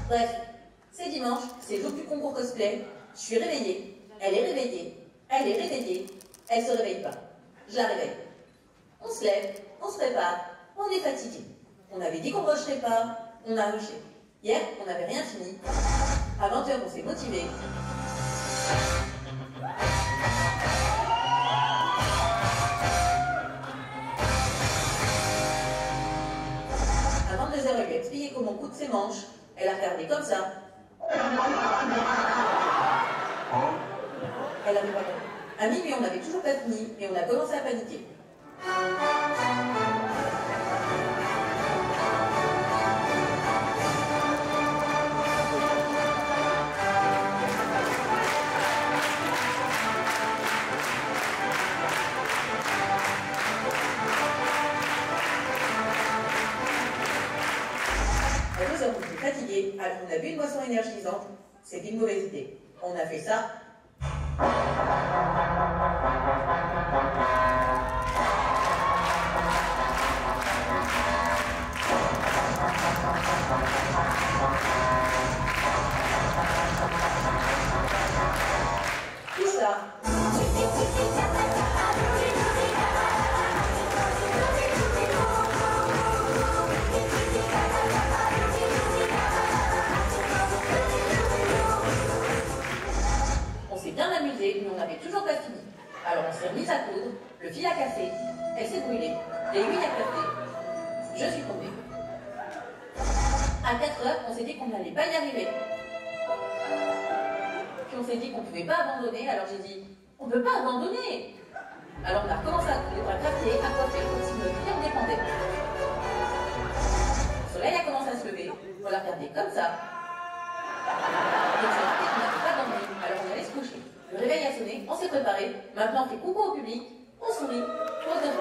Bref, c'est dimanche, c'est le jour du concours cosplay. Je suis réveillée, elle est réveillée, elle est réveillée, elle se réveille pas. Je la réveille. On se lève, on se prépare, on est fatigué. On avait dit qu'on ne rusherait pas, on a rushé. Hier, on n'avait rien fini. À 20h, on s'est motivé. À 22h, elle lui a expliqué comment coudre ses manches. Elle a regardé comme ça. Elle avait pas compris. À minuit, on n'avait toujours pas fini et on a commencé à paniquer. À 2h, on était fatigué, alors on a bu une boisson énergisante. C'était une mauvaise idée. On a fait ça. Tout ça. On s'est bien amusé, mais on n'avait toujours pas fini. Alors on s'est remis à coudre, le fil à café, elle s'est brûlée, l'aiguille a café, je suis tombée. À 4h, on s'est dit qu'on n'allait pas y arriver. Puis on s'est dit qu'on ne pouvait pas abandonner, alors j'ai dit on ne peut pas abandonner. Alors on a recommencé à coudre, à craquer, à coiffer, comme si notre vie en dépendait. Le soleil a commencé à se lever, on l'a regardé comme ça. Et on s'est rappelé qu'on n'avait pas dormi, alors on allait se coucher. Le réveil a sonné, on s'est préparé, maintenant on fait coucou au public, on sourit, on se